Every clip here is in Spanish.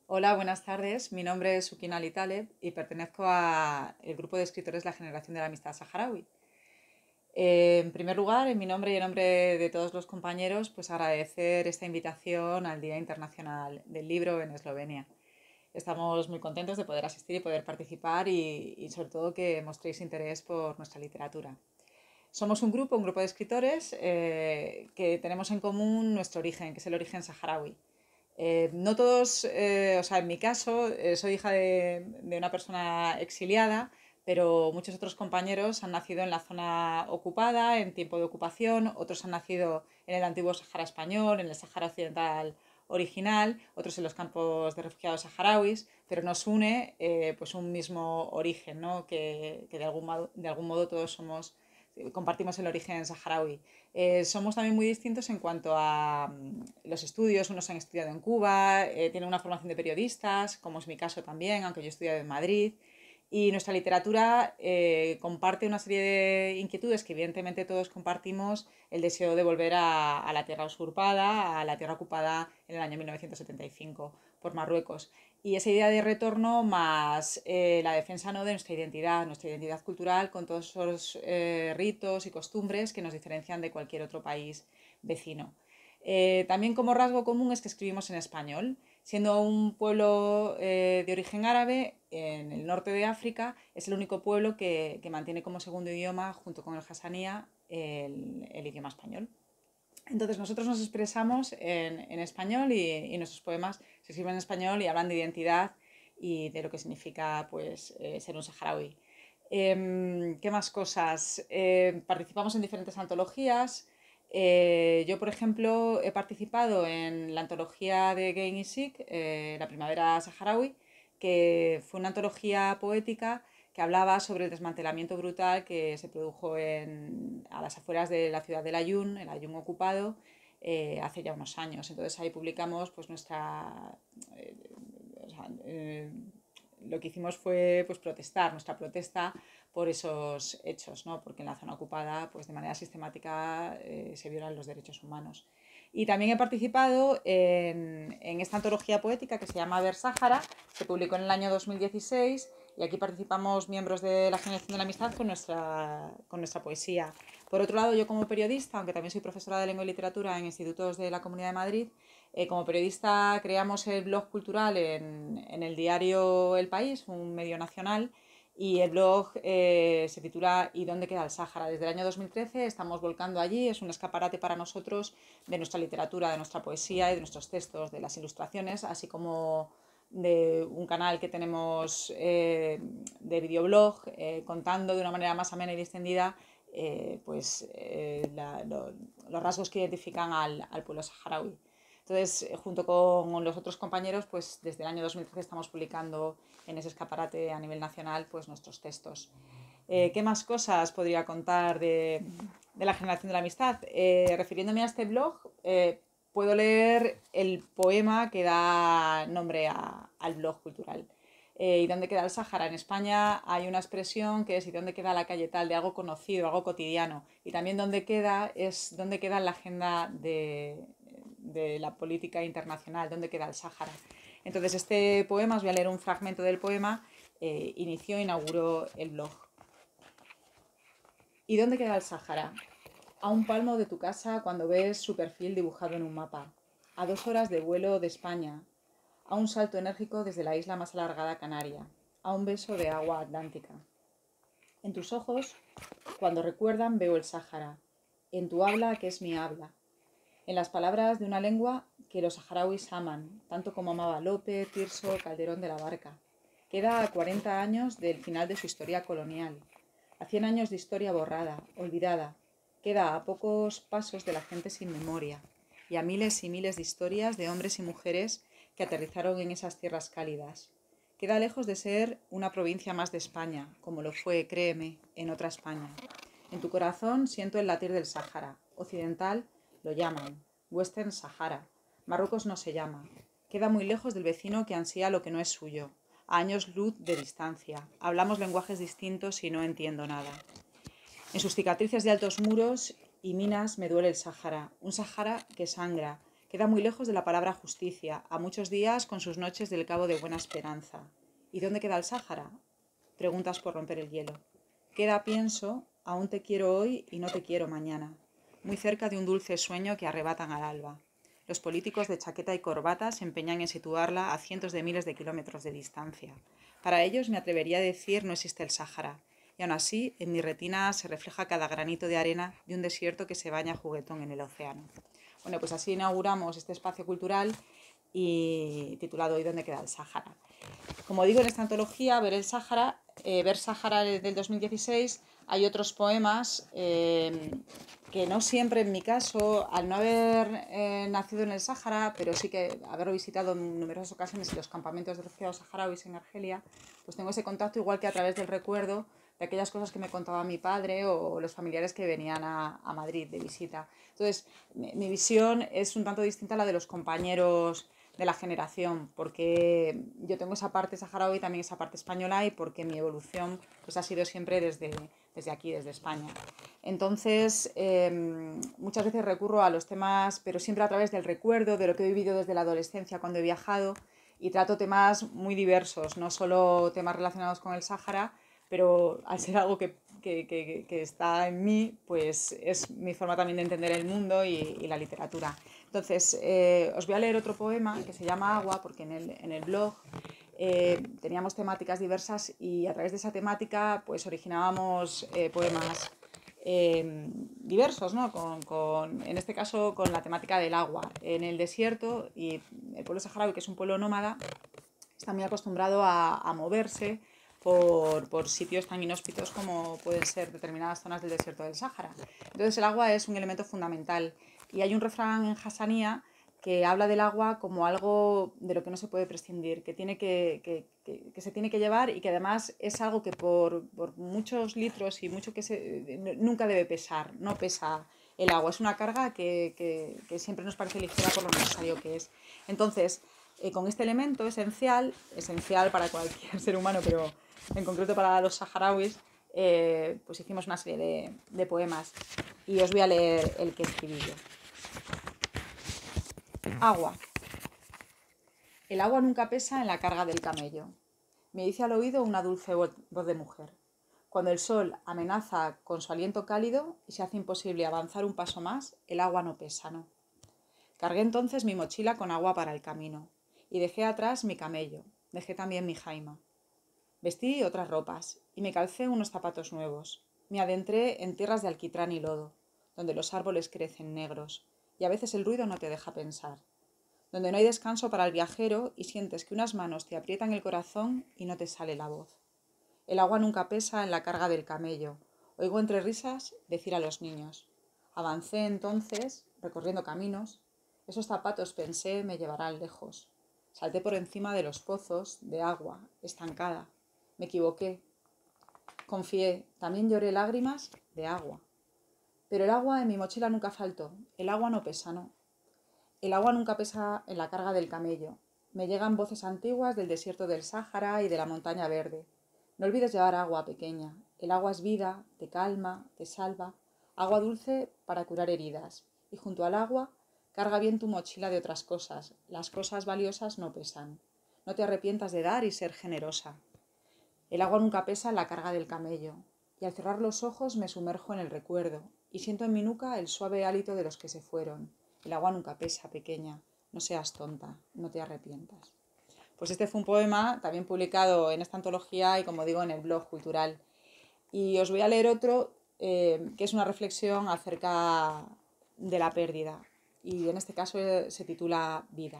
Hola, buenas tardes. Mi nombre es Sukina Ali Taleb y pertenezco al grupo de escritores La Generación de la Amistad Saharaui. En primer lugar, en mi nombre y en nombre de todos los compañeros, pues agradecer esta invitación al Día Internacional del Libro en Eslovenia. Estamos muy contentos de poder asistir y poder participar y sobre todo que mostréis interés por nuestra literatura. Somos un grupo de escritores que tenemos en común nuestro origen, que es el origen saharaui. No todos, o sea, en mi caso, soy hija de una persona exiliada, pero muchos otros compañeros han nacido en la zona ocupada, en tiempo de ocupación, otros han nacido en el antiguo Sahara español, en el Sahara occidental original, otros en los campos de refugiados saharauis, pero nos une pues un mismo origen, ¿no? Que de algún modo todos compartimos el origen saharaui. Somos también muy distintos en cuanto a los estudios. Unos han estudiado en Cuba, tienen una formación de periodistas, como es mi caso también, aunque yo he estudiado en Madrid. Y nuestra literatura comparte una serie de inquietudes que evidentemente todos compartimos, el deseo de volver a la tierra usurpada, a la tierra ocupada en el año 1975 por Marruecos. Y esa idea de retorno más la defensa, ¿no?, de nuestra identidad cultural, con todos esos ritos y costumbres que nos diferencian de cualquier otro país vecino. También como rasgo común es que escribimos en español. Siendo un pueblo de origen árabe, en el norte de África, es el único pueblo que mantiene como segundo idioma, junto con el hasanía, el idioma español. Entonces nosotros nos expresamos en español y nuestros poemas se escriben en español y hablan de identidad y de lo que significa pues, ser un saharaui. ¿Qué más cosas? Participamos en diferentes antologías. Yo, por ejemplo, he participado en la antología de Gain Isik, La Primavera Saharaui, que fue una antología poética que hablaba sobre el desmantelamiento brutal que se produjo a las afueras de la ciudad del Ayun, el Ayun ocupado, hace ya unos años. Entonces ahí publicamos pues eh, o sea, lo que hicimos fue pues protestar, nuestra protesta por esos hechos, ¿no? Porque en la zona ocupada pues de manera sistemática se violan los derechos humanos. Y también he participado en esta antología poética que se llama Ver Sáhara, se publicó en el año 2016 y aquí participamos miembros de la Generación de la Amistad con nuestra poesía. Por otro lado, yo como periodista, aunque también soy profesora de lengua y literatura en institutos de la Comunidad de Madrid, como periodista creamos el blog cultural en el diario El País, un medio nacional, y el blog se titula ¿Y dónde queda el Sáhara? Desde el año 2013 estamos volcando allí, es un escaparate para nosotros de nuestra literatura, de nuestra poesía y de nuestros textos, de las ilustraciones, así como de un canal que tenemos de videoblog contando de una manera más amena y distendida los rasgos que identifican al pueblo saharaui. Entonces, junto con los otros compañeros, pues desde el año 2013 estamos publicando en ese escaparate a nivel nacional pues nuestros textos. ¿Qué más cosas podría contar de la generación de la amistad? Refiriéndome a este blog, puedo leer el poema que da nombre al blog cultural. ¿Y dónde queda el Sáhara? En España hay una expresión que es ¿y dónde queda la calle tal? De algo conocido, algo cotidiano. Y también dónde queda es dónde queda la agenda de la política internacional, dónde queda el Sáhara. Entonces este poema, os voy a leer un fragmento del poema, inauguró el blog. ¿Y dónde queda el Sáhara? A un palmo de tu casa cuando ves su perfil dibujado en un mapa. A 2 horas de vuelo de España. A un salto enérgico desde la isla más alargada canaria. A un beso de agua atlántica. En tus ojos, cuando recuerdan, veo el Sáhara. En tu habla, que es mi habla. En las palabras de una lengua que los saharauis aman, tanto como amaba Lope, Tirso, Calderón de la Barca. Queda a 40 años del final de su historia colonial, a 100 años de historia borrada, olvidada. Queda a pocos pasos de la gente sin memoria y a miles y miles de historias de hombres y mujeres que aterrizaron en esas tierras cálidas. Queda lejos de ser una provincia más de España, como lo fue, créeme, en otra España. En tu corazón siento el latir del Sáhara. Occidental lo llaman Western Sahara. Marruecos no se llama. Queda muy lejos del vecino que ansía lo que no es suyo. A años luz de distancia. Hablamos lenguajes distintos y no entiendo nada. En sus cicatrices de altos muros y minas me duele el Sáhara. Un Sáhara que sangra, Queda muy lejos de la palabra justicia, a muchos días con sus noches del Cabo de Buena Esperanza. ¿Y dónde queda el Sáhara? Preguntas por romper el hielo. Queda, pienso, aún te quiero hoy y no te quiero mañana, muy cerca de un dulce sueño que arrebatan al alba. Los políticos de chaqueta y corbata se empeñan en situarla a cientos de miles de kilómetros de distancia. Para ellos, me atrevería a decir, no existe el Sáhara, y aún así en mi retina se refleja cada granito de arena de un desierto que se baña juguetón en el océano. Bueno, pues así inauguramos este espacio cultural y titulado ¿Y dónde queda el Sáhara? Como digo en esta antología, Ver Sáhara del 2016, hay otros poemas que no siempre, en mi caso, al no haber nacido en el Sáhara, pero sí que haberlo visitado en numerosas ocasiones en los campamentos de refugiados saharauis en Argelia, pues tengo ese contacto igual que a través del recuerdo de aquellas cosas que me contaba mi padre o los familiares que venían a Madrid de visita. Entonces, mi visión es un tanto distinta a la de los compañeros de la generación, porque yo tengo esa parte saharaui y también esa parte española, y porque mi evolución pues ha sido siempre desde aquí, desde España. Entonces, muchas veces recurro a los temas, pero siempre a través del recuerdo, de lo que he vivido desde la adolescencia cuando he viajado, y trato temas muy diversos, no solo temas relacionados con el Sáhara, pero al ser algo que está en mí, pues es mi forma también de entender el mundo y la literatura. Entonces, os voy a leer otro poema que se llama Agua, porque en el blog teníamos temáticas diversas y a través de esa temática pues originábamos poemas diversos, ¿no? En este caso con la temática del agua. En el desierto, y el pueblo saharaui, que es un pueblo nómada, está muy acostumbrado a moverse por sitios tan inhóspitos como pueden ser determinadas zonas del desierto del Sáhara. Entonces el agua es un elemento fundamental, y hay un refrán en Hassanía que habla del agua como algo de lo que no se puede prescindir, que se tiene que llevar, y que además es algo que por muchos litros y mucho nunca debe pesar, no pesa el agua, es una carga que siempre nos parece ligera por lo necesario que es. Entonces, con este elemento esencial para cualquier ser humano, pero en concreto para los saharauis, pues hicimos una serie de poemas, y os voy a leer el que escribí yo. Agua. El agua nunca pesa en la carga del camello. Me dice al oído una dulce voz de mujer. Cuando el sol amenaza con su aliento cálido y se hace imposible avanzar un paso más, el agua no pesa, no. Cargué entonces mi mochila con agua para el camino y dejé atrás mi camello, dejé también mi jaima. Vestí otras ropas y me calcé unos zapatos nuevos. Me adentré en tierras de alquitrán y lodo, donde los árboles crecen negros y a veces el ruido no te deja pensar, donde no hay descanso para el viajero y sientes que unas manos te aprietan el corazón y no te sale la voz. El agua nunca pesa en la carga del camello. Oigo entre risas decir a los niños. Avancé entonces, recorriendo caminos. Esos zapatos, pensé, me llevarán lejos. Salté por encima de los pozos de agua, estancada. Me equivoqué. Confié, también lloré lágrimas de agua. Pero el agua en mi mochila nunca faltó. El agua no pesa, no. El agua nunca pesa en la carga del camello. Me llegan voces antiguas del desierto del Sáhara y de la montaña verde. No olvides llevar agua, pequeña. El agua es vida, te calma, te salva. Agua dulce para curar heridas. Y junto al agua, carga bien tu mochila de otras cosas. Las cosas valiosas no pesan. No te arrepientas de dar y ser generosa. El agua nunca pesa en la carga del camello. Y al cerrar los ojos me sumerjo en el recuerdo y siento en mi nuca el suave hálito de los que se fueron. El agua nunca pesa, pequeña. No seas tonta, no te arrepientas. Pues este fue un poema también publicado en esta antología y, como digo, en el blog cultural. Y os voy a leer otro que es una reflexión acerca de la pérdida. Y en este caso se titula Vida.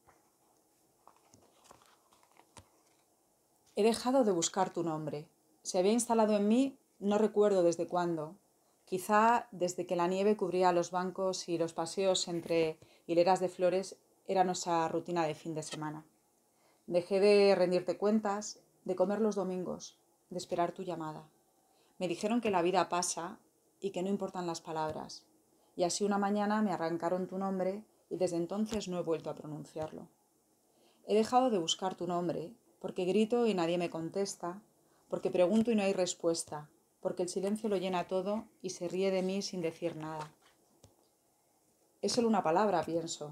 He dejado de buscar tu nombre. Se había instalado en mí, no recuerdo desde cuándo. Quizá desde que la nieve cubría los bancos y los paseos entre hileras de flores era nuestra rutina de fin de semana. Dejé de rendirte cuentas, de comer los domingos, de esperar tu llamada. Me dijeron que la vida pasa y que no importan las palabras. Y así una mañana me arrancaron tu nombre y desde entonces no he vuelto a pronunciarlo. He dejado de buscar tu nombre porque grito y nadie me contesta, porque pregunto y no hay respuesta, porque el silencio lo llena todo y se ríe de mí sin decir nada. Es solo una palabra, pienso.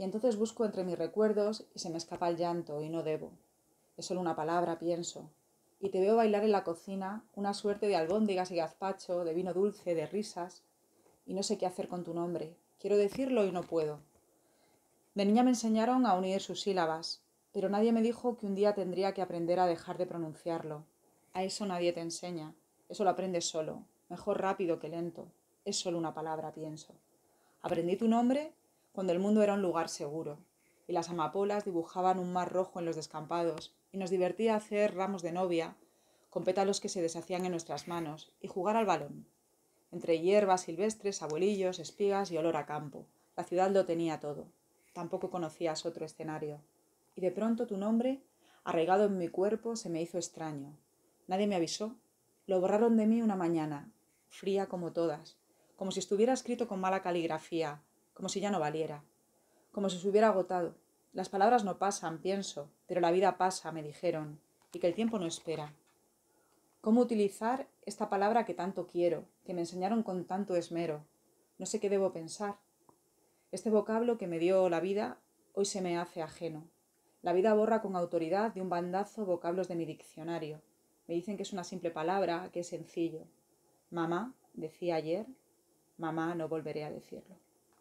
Y entonces busco entre mis recuerdos y se me escapa el llanto y no debo. Es solo una palabra, pienso. Y te veo bailar en la cocina una suerte de albóndigas y gazpacho, de vino dulce, de risas. Y no sé qué hacer con tu nombre. Quiero decirlo y no puedo. De niña me enseñaron a unir sus sílabas, pero nadie me dijo que un día tendría que aprender a dejar de pronunciarlo. A eso nadie te enseña. Eso lo aprendes solo. Mejor rápido que lento. Es solo una palabra, pienso. Aprendí tu nombre cuando el mundo era un lugar seguro y las amapolas dibujaban un mar rojo en los descampados y nos divertía hacer ramos de novia con pétalos que se deshacían en nuestras manos y jugar al balón. Entre hierbas silvestres, abuelillos, espigas y olor a campo. La ciudad lo tenía todo. Tampoco conocías otro escenario. Y de pronto tu nombre, arraigado en mi cuerpo, se me hizo extraño. Nadie me avisó. Lo borraron de mí una mañana, fría como todas, como si estuviera escrito con mala caligrafía, como si ya no valiera, como si se hubiera agotado. Las palabras no pasan, pienso, pero la vida pasa, me dijeron, y que el tiempo no espera. ¿Cómo utilizar esta palabra que tanto quiero, que me enseñaron con tanto esmero? No sé qué debo pensar. Este vocablo que me dio la vida hoy se me hace ajeno. La vida borra con autoridad de un bandazo vocablos de mi diccionario. Me dicen que es una simple palabra, que es sencillo. Mamá, decía ayer, mamá, no volveré a decirlo.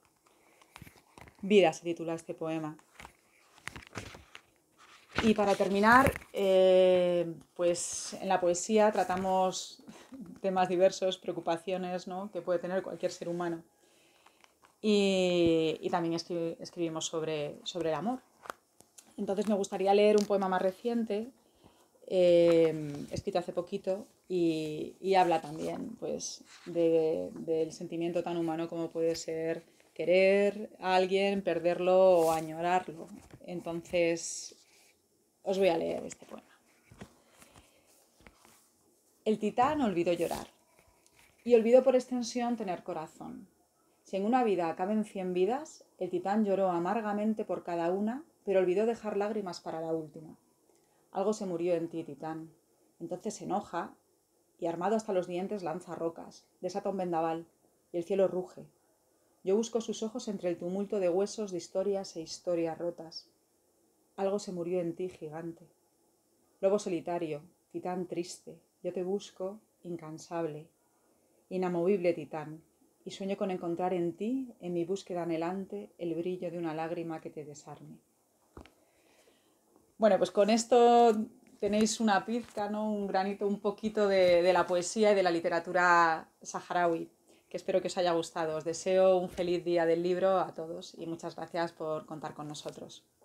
Vida se titula este poema. Y para terminar, pues en la poesía tratamos temas diversos, preocupaciones, ¿no?, que puede tener cualquier ser humano. Y también escribimos sobre el amor. Entonces me gustaría leer un poema más reciente, escrito hace poquito, y habla también pues, del sentimiento tan humano como puede ser querer a alguien, perderlo o añorarlo. Entonces os voy a leer este poema. El titán olvidó llorar y olvidó por extensión tener corazón. Si en una vida caben 100 vidas, el titán lloró amargamente por cada una, pero olvidó dejar lágrimas para la última. Algo se murió en ti, titán. Entonces se enoja y, armado hasta los dientes, lanza rocas, desata un vendaval y el cielo ruge. Yo busco sus ojos entre el tumulto de huesos, de historias e historias rotas. Algo se murió en ti, gigante. Lobo solitario, titán triste, yo te busco, incansable, inamovible titán, y sueño con encontrar en ti, en mi búsqueda anhelante, el brillo de una lágrima que te desarme. Bueno, pues con esto tenéis una pizca, ¿no?, un granito, un poquito de la poesía y de la literatura saharaui, que espero que os haya gustado. Os deseo un feliz día del libro a todos y muchas gracias por contar con nosotros.